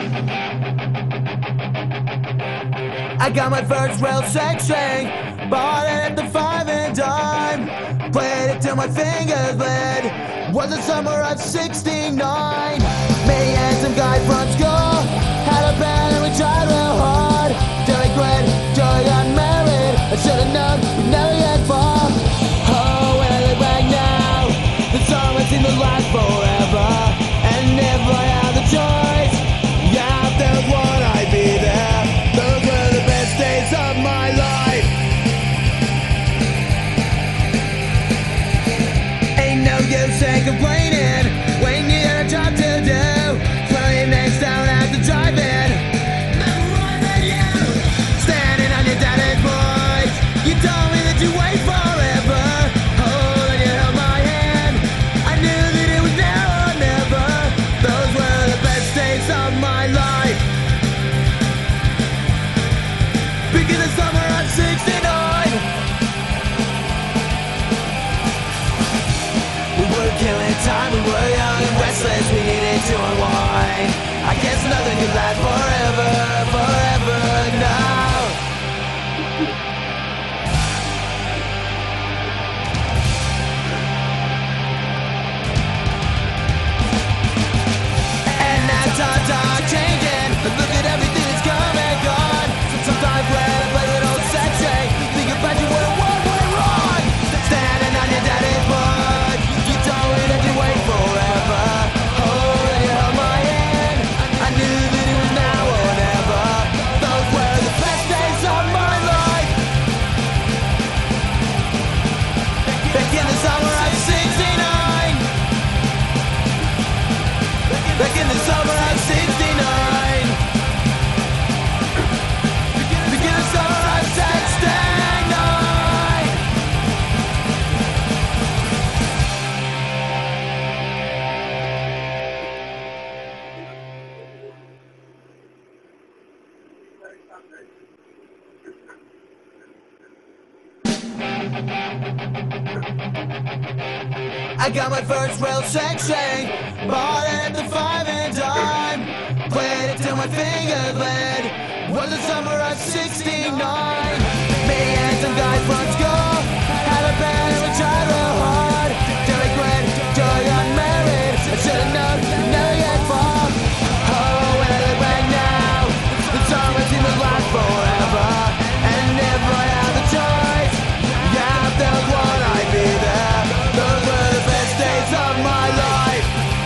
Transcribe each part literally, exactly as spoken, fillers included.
I got my first real section, bought it at the five and dime. Played it till my fingers bled. Was the summer of sixty-nine. Me and some guys from school had a band and we tried real hard. Till we quit, till we got married. I should've known we'd never get far. Oh, when I look back now, the summer seemed to last forever. And if I had the choice, yeah, if there was one, I'd be there. Those were the best days of my life. Ain't no use in complaining when you got a job to do. Plenty of next down at the drive-in. Standing on your daddy's porch, you told me that you wait forever. Oh, then you held my hand. I knew that it was now or never. Those were the best days of my life. Picking the summer of sixty-nine. We were killing time, we were young and restless, we needed to unwind. I guess nothing could last forever, forever now. And now times are changing, look at everything that's come and gone. Sometimes when I play with old sexy, think about you were one way wrong. Standing on your daddy's porch, you told me that you wait forever. Oh, then you held my hand. I knew that it was now or never. Those were the best days of my life. Back in the summer of sixty-nine. Back in the summer of sixty-nine. Back in the summer of sixty-nine. I got my first real section, bought it at the five and dime. Played it till my fingers bled. Was the summer of sixty-nine. Me and some guys from school had a band and we tried real hard. Till we quit, till we got married. I should've known we'd never get far. Oh, when I look back now, the summer seemed to last forever. And if I had the choice, yeah, if there was one, I'd be there. Those were the best days of my life.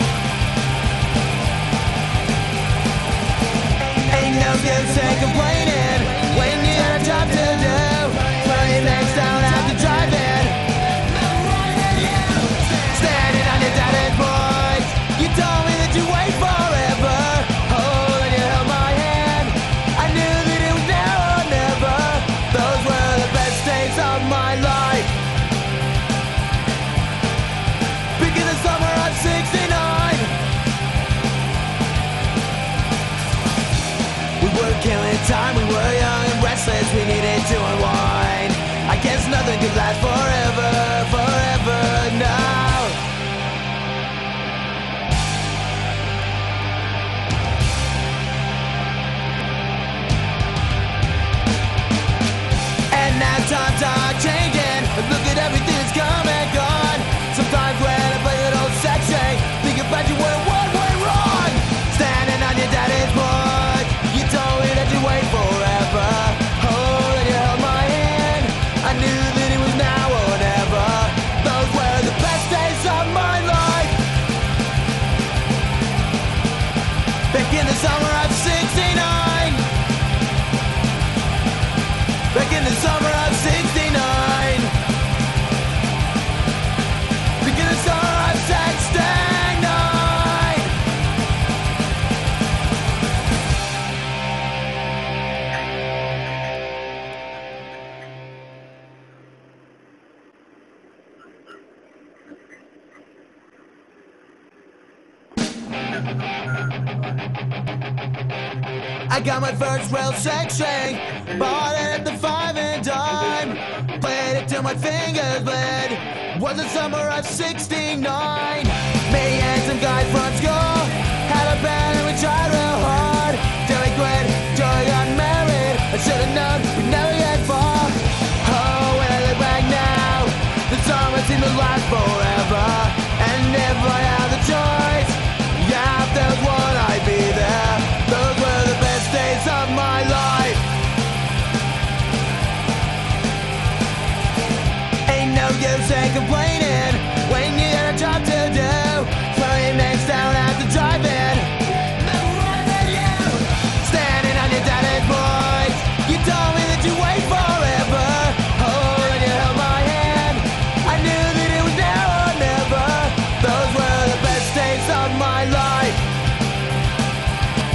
Ain't no use in complaining when you got a job to do. Plenty of next down at the drive-in. Standing on your daddy's porch, you told me that you wait forever. Oh, then you held my hand. I knew that it was now or never. Those were the best days of my life. Picking the summer of sixty-nine. We were killing time, we were young and restless, we needed to unwind. I guess nothing could last forever, forever now. And now times are changing, look at everything that's come and gone. Sometimes when I play with old sexy, think about you were one way wrong. Standing on your daddy's porch, you told me that you wait forever. Oh, then you held my hand. I knew that it was now or never. Those were the best days of my life. Back in the summer of sixty-nine. Back in the summer of sixty-nine. Back in the summer of sixty-nine. I got my first real section, bought it at the five and dime. Played it till my fingers bled. Was the summer of sixty-nine. Me and some guys from school had a band and we tried real hard. say complaining.